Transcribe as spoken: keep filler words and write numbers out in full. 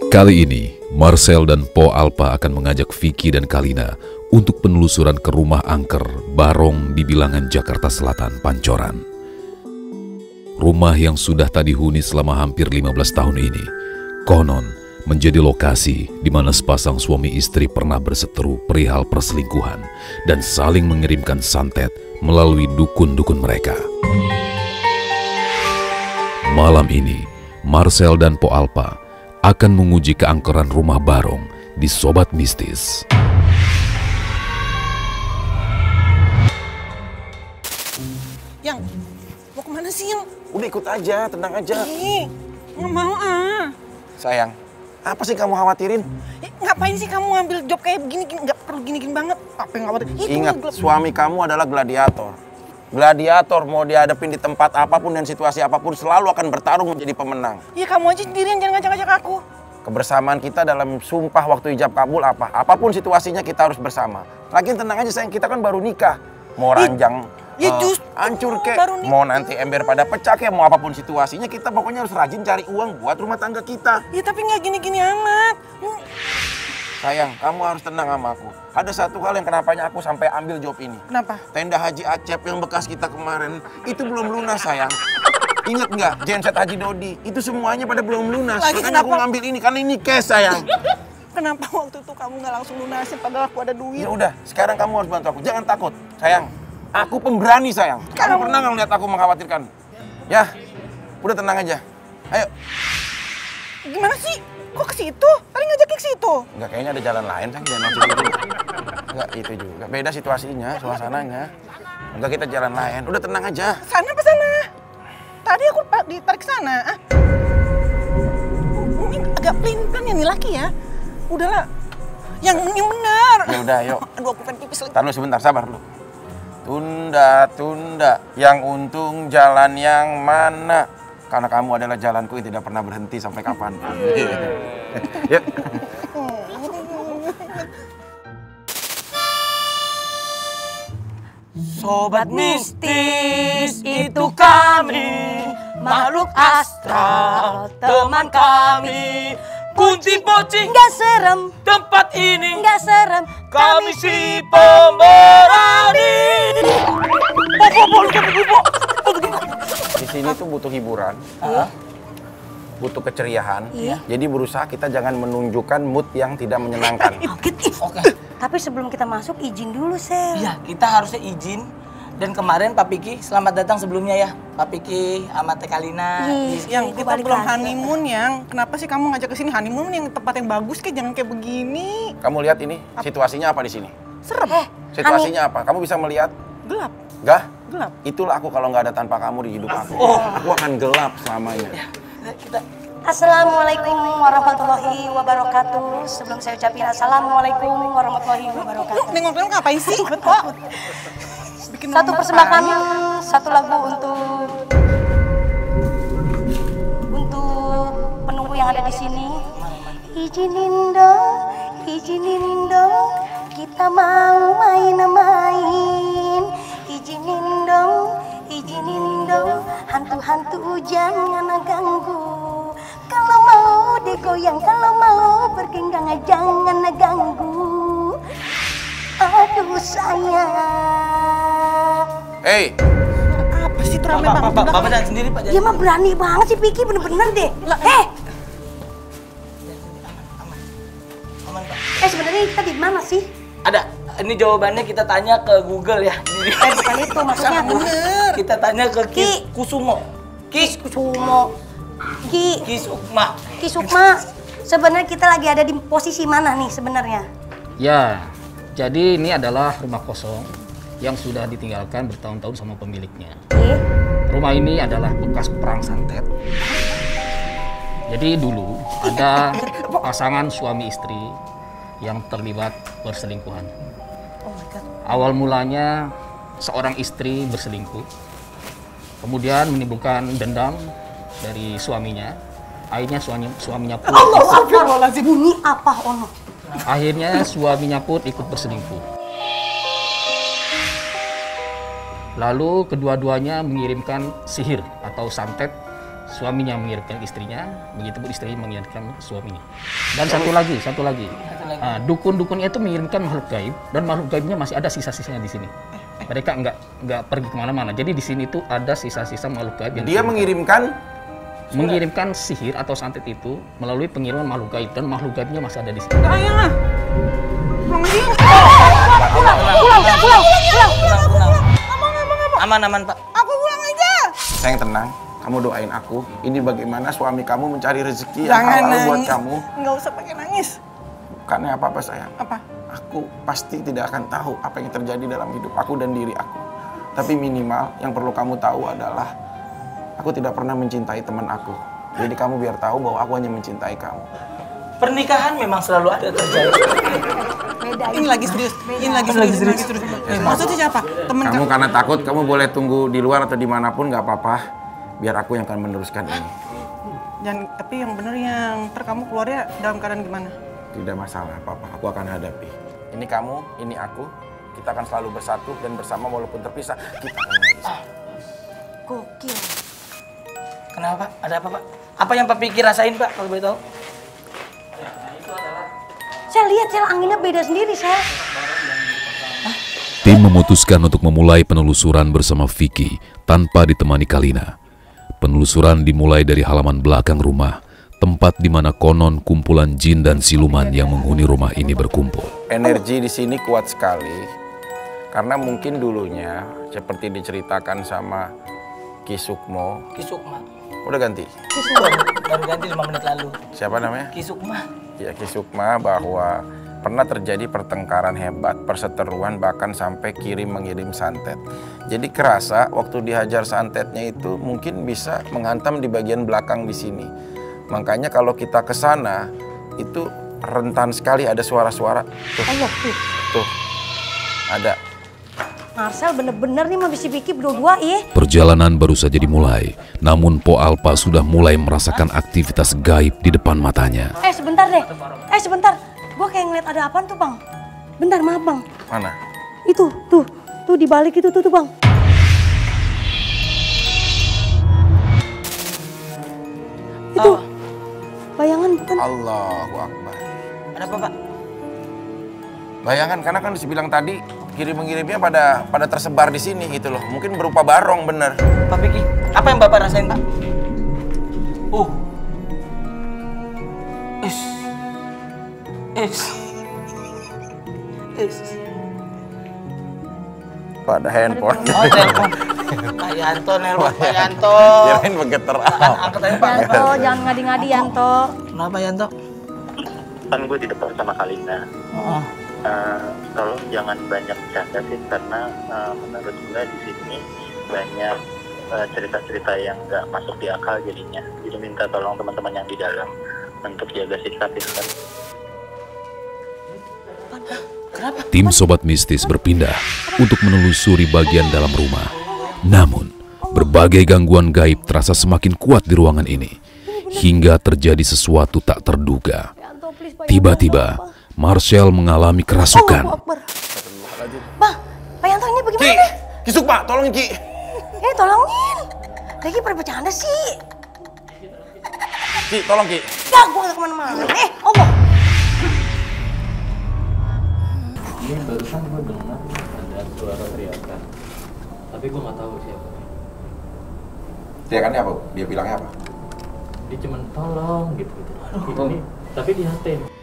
Kali ini, Marcel dan Po Alpa akan mengajak Vicky dan Kalina untuk penelusuran ke rumah angker Barong di Bilangan, Jakarta Selatan, Pancoran. Rumah yang sudah tak dihuni selama hampir lima belas tahun ini, konon menjadi lokasi di mana sepasang suami istri pernah berseteru perihal perselingkuhan dan saling mengirimkan santet melalui dukun-dukun mereka. Malam ini, Marcel dan Po Alpa akan menguji keangkeran rumah Barong di Sobat Mistis. Yang, mau kemana sih, Yang? Udah ikut aja, tenang aja. Eh, nggak mau ah. Sayang, apa sih kamu khawatirin? Eh, ngapain sih kamu ngambil job kayak begini, gini? Nggak perlu gini-gini banget. Apa yang khawatir? Itu Ingat, ngeglep. suami kamu adalah gladiator. Gladiator mau dihadapin di tempat apapun dan situasi apapun selalu akan bertarung menjadi pemenang. Ya kamu aja sendirian, jangan ngajak-ngajak aku. Kebersamaan kita dalam sumpah waktu ijab kabul apa? Apapun situasinya kita harus bersama. Lagian tenang aja sayang, kita kan baru nikah. Mau ranjang, ya uh, justru hancur kek, baru nikah. mau nanti ember pada pecah kek, mau apapun situasinya kita pokoknya harus rajin cari uang buat rumah tangga kita. Ya tapi nggak gini-gini amat. Hmm. Sayang, kamu harus tenang sama aku. Ada satu hal yang kenapanya aku sampai ambil job ini. Kenapa? Tenda Haji Acep yang bekas kita kemarin, itu belum lunas sayang. Ingat nggak, genset Haji Dodi, itu semuanya pada belum lunas. Lagi Makanya kenapa? aku ngambil ini, karena ini cash sayang. Kenapa waktu itu kamu nggak langsung lunasin padahal aku ada duit? Ya udah, sekarang kamu harus bantu aku. Jangan takut, sayang. Aku pemberani sayang. Kamu Kamu- pernah nggak ngeliat aku mengkhawatirkan? Ya, udah tenang aja. Ayo. Gimana sih? Kok ke situ? Tadi ngajakin ke situ. Enggak, kayaknya ada jalan lain sayang, jangan langsung gitu. Enggak, itu juga. Beda situasinya, suasananya. Enggak, kita jalan lain. Udah tenang aja. Sana apa sana? Tadi aku pa- ditarik sana. Ah. Ini agak pelin-pelan ya nih laki ya. Udahlah. Yang yang benar. Ya udah, yuk. Aduh, aku pengen pipis lagi. Tahan lu sebentar, sabar lu. Tunda, tunda. Yang untung jalan yang mana? Karena kamu adalah jalanku yang tidak pernah berhenti sampai kapanpun. Yuk. Sobat mistis, itu kami, makhluk astral, teman kami. Kunci pocing, Nggak serem, tempat ini, nggak serem. kami si pemberani. Di sini tuh butuh hiburan, butuh keceriaan. Iya. Jadi berusaha kita jangan menunjukkan mood yang tidak menyenangkan. Oke, Tapi sebelum kita masuk izin dulu, Sel. iya kita harusnya izin. Dan kemarin Pak Piki, selamat datang sebelumnya ya, Pak Piki sama Teh Kalina. Ih, Yang Ibu kita balik belum lagi. honeymoon, Yang. Kenapa sih kamu ngajak ke sini honeymoon yang tempat yang bagus kayak jangan kayak begini. Kamu lihat ini, situasinya apa di sini? Serem. Eh, Situasinya apa? Kamu bisa melihat? Gelap. Gah? Gelap. Itulah aku kalau nggak ada tanpa kamu di hidup aku. Aku akan gelap selamanya. Kita Assalamualaikum warahmatullahi wabarakatuh. Sebelum saya ucapin assalamualaikum warahmatullahi wabarakatuh. Nengok-nengok ngapain sih? Bikin Satu nomor persembahan, aja. satu lagu untuk untuk penunggu yang ada di sini. Izinin dong, izinin dong, kita mau main-main. Izinin dong, izinin dong, hantu-hantu jangan ganggu. Kalau mau digoyang, kalau mau bergenggang jangan ganggu. Aduh sayang. Hey, Apa sih itu rame Bapak, banget? Bapak, Bapak dan sendiri Pak. Dia mah berani banget sih Piki, bener-bener deh. Eh, Aman, Pak. eh sebenarnya kita di mana sih? Ada, ini jawabannya kita tanya ke Google ya. Ini- Eh bukan itu maksudnya. Bener. Kita tanya ke Ki Ki. Kusumo. Ki Sumo. Ki, Ki Sukma. Ki Sukma. Sebenarnya kita lagi ada di posisi mana nih sebenarnya? Ya, jadi ini adalah rumah kosong yang sudah ditinggalkan bertahun-tahun sama pemiliknya. Ki, Rumah ini adalah bekas perang santet. Jadi dulu ada pasangan suami istri yang terlibat perselingkuhan. Awal mulanya seorang istri berselingkuh, kemudian menimbulkan dendam dari suaminya. Akhirnya suaminya, suaminya pun Astagfirullahaladzim. Bunyi apa ono? akhirnya suaminya pun ikut berselingkuh. Lalu kedua-duanya mengirimkan sihir atau santet suaminya mengirimkan istrinya, begitu pun istri mengirimkan suaminya. Dan satu lagi, satu lagi, nah, dukun-dukunnya itu mengirimkan makhluk gaib, dan makhluk gaibnya masih ada sisa-sisanya di sini. Mereka nggak nggak pergi kemana-mana. Jadi di sini tuh ada sisa-sisa makhluk gaib yang Dia mengirimkan mengirimkan sihir atau santet itu melalui pengiriman makhluk gaib, dan makhluk gaibnya masih ada di sini. Gak ayah lah. Pulang aja. Pulang, pulang, pulang, pulang, pulang, pulang. Aman, aman, Pak. Aku pulang aja. Sayang, tenang. Kamu doain aku. Ini bagaimana suami kamu mencari rezeki yang Jangan halal buat nangis. kamu. Nggak usah pakai nangis. Bukannya apa-apa sayang. Apa? Aku pasti tidak akan tahu apa yang terjadi dalam hidup aku dan diri aku. Tapi minimal yang perlu kamu tahu adalah aku tidak pernah mencintai teman aku. Jadi kamu biar tahu bahwa aku hanya mencintai kamu. Pernikahan memang selalu ada terjadi. Beda. Ini lagi serius. Ini lagi serius. Ini lagi serius. Eh, maksudnya siapa? Temen Kamu kamu. karena takut, kamu boleh tunggu di luar atau dimanapun nggak apa-apa. Biar aku yang akan meneruskan ini. Jangan, tapi yang bener yang ntar kamu keluarnya dalam keadaan gimana? Tidak masalah apa-apa, aku akan hadapi. Ini kamu, ini aku. Kita akan selalu bersatu dan bersama walaupun terpisah. Kita akan berpisah. Gokil. Kenapa, Pak? Ada apa, Pak? Apa yang Pak pikir rasain, Pak, kalau boleh tahu? Saya lihat sel anginnya beda sendiri, Sel. Tim memutuskan untuk memulai penelusuran bersama Vicky tanpa ditemani Kalina. Penelusuran dimulai dari halaman belakang rumah, tempat di mana konon kumpulan jin dan siluman yang menghuni rumah ini berkumpul. Energi di sini kuat sekali. Karena mungkin dulunya, seperti diceritakan sama Ki Sukmo. Ki Sukma. Udah ganti? Baru, baru ganti lima menit lalu. Siapa namanya? Ki Sukma. Ya, Ki Sukma, bahwa pernah terjadi pertengkaran hebat, perseteruan, bahkan sampai kirim mengirim santet. Jadi kerasa waktu dihajar santetnya itu mungkin bisa menghantam di bagian belakang di sini. Makanya kalau kita ke sana itu rentan sekali ada suara-suara. Tuh, Allah tuh. tuh, ada. Marcel bener-bener nih sama si Vicky berdua ya. Perjalanan baru saja dimulai, namun Po Alpa sudah mulai merasakan aktivitas gaib di depan matanya. Eh sebentar deh. Eh sebentar. Gua kayak ngeliat ada apaan tuh, Bang. Bentar, maaf, Bang. Mana? Itu, tuh. Tuh di balik itu tuh, tuh, Bang. Itu. Oh. Bayangan bukan? Allahu Akbar. Ada apa, Pak? Bayangan, karena kan dibilang tadi kirim-mengirimnya pada pada tersebar di sini gitu loh. Mungkin berupa barong, bener. Pak Vicky, apa yang Bapak rasain, Pak? Uh. Is. Is. Is. Pada handphone. Oh, telepon. Pak Yanto, nelpon Pak Yanto. Kirain bergetar. Kan angkat aja, Pak. Yanto, jangan ngadi-ngadi, Yanto. Kenapa, Yanto? Kan gue di depan sama Kalina. Oh. Uh, tolong jangan banyak bercanda sih, karena uh, menurut gue di sini banyak uh, cerita-cerita yang nggak masuk di akal jadinya. Jadi minta tolong teman-teman yang di dalam untuk jaga sikap itu kan. Tim Sobat Mistis berpindah untuk menelusuri bagian dalam rumah. Namun, berbagai gangguan gaib terasa semakin kuat di ruangan ini, hingga terjadi sesuatu tak terduga. Tiba-tiba, Marcel mengalami kerasukan. Allahu Akbar. Bang, Pak Yanto ini Ki, bagaimana? Ki Sukma, tolongin Ki. Eh, tolongin. Lagi pada bercanda sih. Ki, tolong Ki. Ya, gua nggak kemana-mana. Eh, Allah. Ini barusan gue dengar ada suara teriakan, tapi gue nggak tahu siapa. Teriakannya apa? Dia bilangnya apa? Dia cuma tolong gitu gitu. Ini, tapi di H T.